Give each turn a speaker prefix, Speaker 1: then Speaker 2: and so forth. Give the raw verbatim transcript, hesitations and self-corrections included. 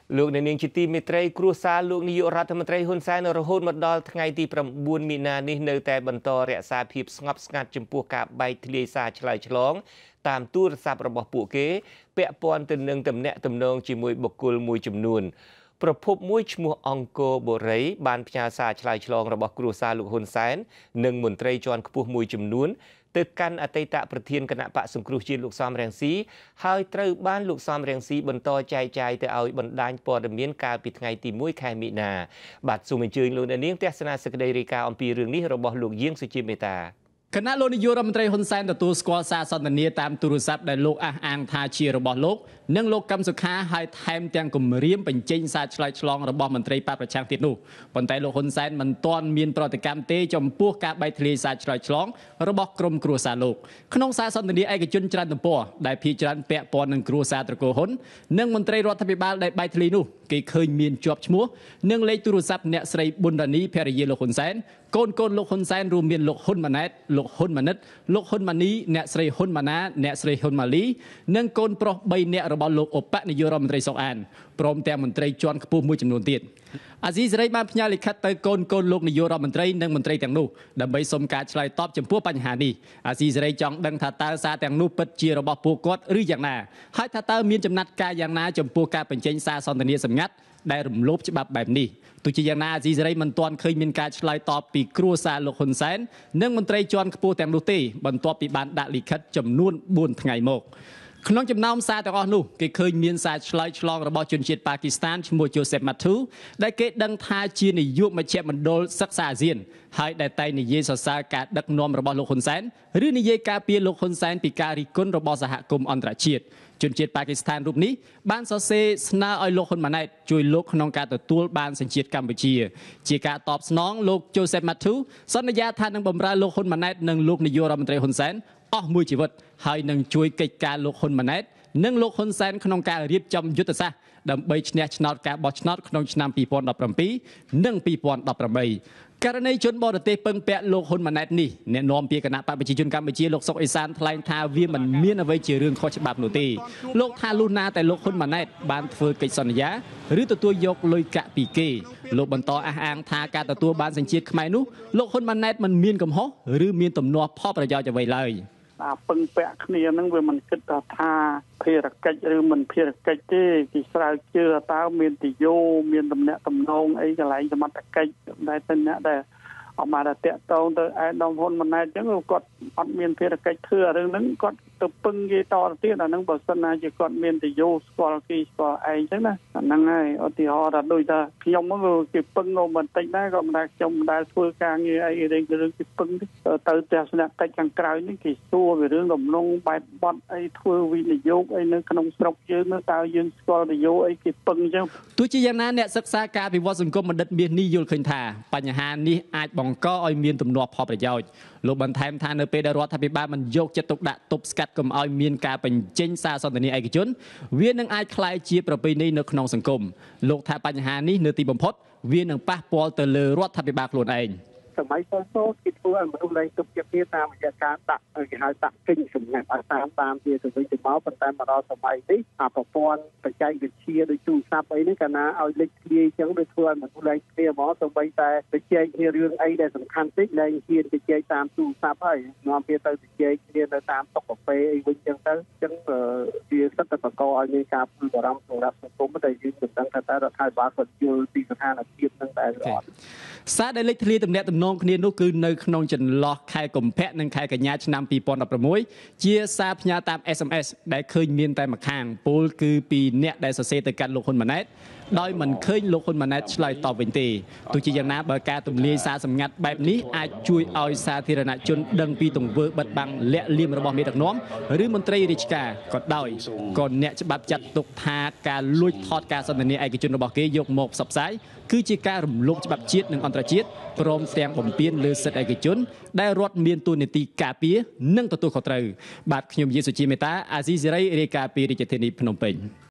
Speaker 1: លោកអ្នកនាងជាទីមេត្រីគ្រួសារលោកនាយករដ្ឋមន្ត្រីហ៊ុនសែនរហូតមកដល់ថ្ងៃទីប្រាំបួនមីនានេះនៅតែបន្តរក្សាភាពស្ងប់ស្ងាត់ចំពោះការបែកធ្លាយសារឆ្លើយឆ្លងតាមទូរស័ព្ទរបស់ពួកគេពាក់ព័ន្ធទៅនឹងទំនាក់ទំនងជាមួយបុគ្គលមួយចំនួនប្រភពមួយឈ្មោះអង្គរបូរីបានផ្ញើសារឆ្លើយឆ្លងរបស់គ្រួសារលោកហ៊ុនសែននិងមន្ត្រីជាន់ខ្ពស់មួយចំនួនទៅកាន់អតីតប្រធានគណៈបកសង្គ្រោះជាតិលោកសំរងស៊ីហើយត្រូវបានលោកសំរងស៊ីបន្តចែកចាយទៅឲ្យបណ្ដាញព័ត៌មានកាលពីថ្ងៃទីមួយខែមិនិនាបាទសូមអញ្ជើញលោកអ្នកនាងទស្សនាសេចក្តីរាយការណ៍អំពីរឿងនេះរបស់លោកយាងសុជាមេតាគណៈលោកនាយករដ្ឋមន្ត្រីហ៊ុនសែនទទួលស្គាល់សារសន្ទនាតាមទូរស័ព្ទដែលលោកអះអាងថាជារបស់លោកនិងលោកកឹមសុខាហើយថែមទាំងគម្រាមបញ្ចេញសារឆ្លើយឆ្លងរបស់មន្ត្រីបកប្រឆាំងទៀតនោះប៉ុន្តែលោកហ៊ុនសែនមិនទាន់មានប្រតិកម្មទេចំពោះការបែកធ្លាយសារឆ្លើយឆ្លងរបស់ក្រុមគ្រួសារលោកក្នុងសារសន្ទនាឯកជនច្រើនទំព័រដែលភាគច្រើនពាក់ព័ន្ធនឹងគ្រួសារត្រកូលហ៊ុននិងមន្ត្រីរដ្ឋាភិបាលដែលបែកធ្លាយនោះគេឃើញមានជាប់ឈ្មោះនិងលេខទូរស័ព្ទអ្នកស្រីប៊ុនរ៉ានីភរិយាលោកហ៊ុនសែនកូនកូនលោកហ៊ុនសែនរួមមានលោកហ៊ុនម៉ាណែតលោកហ៊ុនម៉ាណិតលោកហ៊ុនម៉ានីអ្នកស្រីហ៊ុនម៉ាណាអ្នកស្រីហ៊ុនម៉ាលីនិងកូនប្រុសបីនាក់របស់លោកឧបនាយករដ្ឋមន្ត្រីសុកអានព្រមទាំងមន្ត្រីជាន់ខ្ពស់មួយចំនួនទៀតអាស៊ីសេរីបានផ្ញើលិខិតទៅកូនកូនលោកនាយករដ្ឋមន្ត្រីនិងមន្ត្រីទាំងនោះដើម្បីសុំការឆ្លើយតបចំពោះបញ្ហានេះអាស៊ីសេរីចង់ដឹងថាតើសារទាំងនោះពិតជារបស់ពួកគាត់ឬយ៉ាងណាហើយថាតើមានចំណាត់ការយ៉ាងណាចំពោះការបញ្ចេញសារសន្ទនាសម្ងាត់ដែលរំលោភច្បាប់បែបនេះទោះជាយ៉ាងណាអាស៊ីសេរីមិនទាន់ឃើញមានការឆ្លើយតបពីគ្រួសារលោកហ៊ុនសែននិងមន្ត្រីជាន់ខ្ពស់ទាំងនោះទេបន្ទាប់ពីបានដាក់លិខិតចំនួនបួនថ្ងៃមកក្នុងចំណោមសារទាំងអស់នោះគេឃើញមានសារឆ្លើយឆ្លងរបស់ជនជាតិប៉ាគីស្ថានឈ្មោះ Joseph Matthew ដែលគេដឹងថាជានាយកមជ្ឈមណ្ឌលសិក្សាអាស៊ានហើយដែលតែងនិយាយសរសើរការដឹកនាំរបស់លោកហ៊ុនសែនឬនិយាយការពារលោកហ៊ុនសែនពីការរិះគន់របស់សហគមន៍អន្តរជាតិជនជាតិប៉ាគីស្ថានរូបនេះបានសរសេរស្នើឲ្យលោកហ៊ុនម៉ាណែតជួយលោកក្នុងការទទួលបានសញ្ជាតិកម្ពុជាជាការតបស្នងលោក Joseph Matthew សន្យាថានឹងបម្រើលោកហ៊ុនម៉ាណែតនិងលោកនាយករដ្ឋមន្ត្រីហ៊ុនសែនអស់មួយជីវិតហើយនឹងជួយកិច្ចការលោកហ៊ុនម៉ាណែតនិងលោកហ៊ុនសែនក្នុងការរៀបចំយុទ្ធសាស្ត្រដើម្បីឈ្នះឆ្នោតការបោះឆ្នោតក្នុងឆ្នាំពីរពាន់ដប់ប្រាំពីរនិងពីរពាន់ដប់ប្រាំបីករណីជនបរទេសពឹងពាក់លោកហ៊ុនម៉ាណែតនេះអ្នកនាំពាក្យគណៈបកប្រជាជនកម្ពុជាលោកសុកអេសានថ្លែងថាវាមិនមានអ្វីជារឿងខុសច្បាប់នោះទេលោកថាលុះណាតែលោកហ៊ុនម៉ាណែតបានធ្វើកិច្ចសន្យាឬទទួលយកលុយកាក់ពីគេលោកបន្តអះអាងថាការទទួលបានសញ្ជាតិខ្មែរនោះលោកហ៊ុនម៉ាណែតមិនមានកំហុសឬមានទំនាស់ផលប្រយោជន៍អ្វីឡើយ
Speaker 2: អាពឹងពាក់គ្នាហ្នឹងវាមិនគិតថាភារកិច្ចឬមិនភារកិច្ចទេគេស្រាវជ្រាវតើមានទយោមានតំណែងតំណងអីកន្លែងសមត្ថកិច្ចដែលទៅអ្នកដែលអមរតៈតងទៅឯដងហ៊ុនម៉ាណែតអញ្ចឹងគាត់អត់មានភារកិច្ចធ្វើរឿងហ្នឹងគាត់ទៅពឹងគេតទៅទៀតអាហ្នឹងបើសិនណាជាគាត់មានទយោស្គាល់គេស្គាល់ឯងអញ្ចឹងណាអាហ្នឹងហើយឧទាហរណ៍ថាដូចថាខ្ញុំហ្នឹងគេពឹងមកបន្តិចដែរក៏មិនដែរខ្ញុំមិនដែរធ្វើការងារអីរឿងរឿងគេពឹងទៅទស្សនកិច្ចខាងក្រៅនេះគេសួរពីរឿងដំណងបែបបត់អីធ្វើវិនិយោគអីនៅក្នុងស្រុកយើងនៅតើយើងស្គាល់ទយោអីគេពឹងអញ្ចឹង
Speaker 1: ទោះជាយ៉ាងណាអ្នកសិក្សាការវិវត្តសង្គមបណ្ឌិតមាសនេះយល់ឃើញថាបញ្ហានេះអាចបង្កឲ្យមានទំនាស់ផលប្រយោជន៍លោកបន្ថែមថានៅពេលដែលរដ្ឋាភិបាលមិនយកចិត្តទុកដាក់ទប់ស្កាត់កុំឲ្យមានការបញ្ចេញសារសន្ទនាឯកជនវានឹងអាចក្លាយជាប្រពៃណីនៅក្នុងសង្គមលោកថាបញ្ហានេះនៅទីបំផុតវានឹងប៉ះពាល់ទៅលើរដ្ឋាភិបាលខ្លួនឯង
Speaker 2: សម័យសូសូគេធ្វើឲ្យមនុស្សឡើងទុកចិត្តគ្នាតាមរយៈការដាក់គេហៅដាក់គិញសម្ងាត់ឲ្យតាមតាមជាទៅវិញទៅមកប៉ុន្តែមកដល់សម័យនេះអាប្រព័ន្ធបច្ចេកវិទ្យាដូចទូរស័ព្ទអីហ្នឹងកាលណាឲ្យលេចធ្លាយអញ្ចឹងដូចធ្វើឲ្យមនុស្សឡើងគ្នាហ្មងសូម្បីតែបច្ចេកគ្នារឿងអីដែលសំខាន់តិចឡើងហ៊ានបច្ចេកតាមទូរស័ព្ទហើយនាំវាទៅបច្ចេកគ្នានៅតាមតុកាហ្វេអីវិញអញ្ចឹងទៅអញ្ចឹងវាសិតតែបង្កឲ្យមានការព្រួយបារម្ភសម្រាប់សង្គមតែយើងមិនដឹងថាតើរដ្ឋាភិបាលគាត់យល់ពីស្ថានភាពហ្នឹងដែរឬអត់
Speaker 1: សារដែលលេចធ្លាយទំនាក់ទំនងគ្នានោះគឺនៅក្នុងចន្លោះខែកុម្ភៈនិងខែកញ្ញាឆ្នាំពីរពាន់ដប់ប្រាំមួយជាសារផ្ញើតាម S M S ដែលឃើញមានតែម្ខាងពោលគឺពីអ្នកដែលសរសេរទៅកាន់លោកហ៊ុនម៉ាណែតដោយមិនឃើញលោកហ៊ុនម៉ាណែតឆ្លើយតបវិញទេទោះជាយ៉ាងណាបើការទម្លាយសារសម្ងាត់បែបនេះអាចជួយឲ្យសាធារណជនដឹងពីទង្វើបិទបាំងលាក់លៀមរបស់មេដឹកនាំឬមន្ត្រីរាជការក៏ដោយក៏អ្នកច្បាប់ចាត់ទុកថាការលួចថតការសន្ទនាឯកជនរបស់គេយកមកផ្សព្វផ្សាយគឺជាការរំលោភច្បាប់ជាតិនិងអន្តរជាតិព្រមទាំងបំពានលើសិទ្ធិឯកជនដែលរដ្ឋមានតួនាទីការពារនិងទទួលខុសត្រូវបាទខ្ញុំយេសុជាមេតាអាស៊ីសេរីរាយការណ៍ពីរាជធានីភ្នំពេញ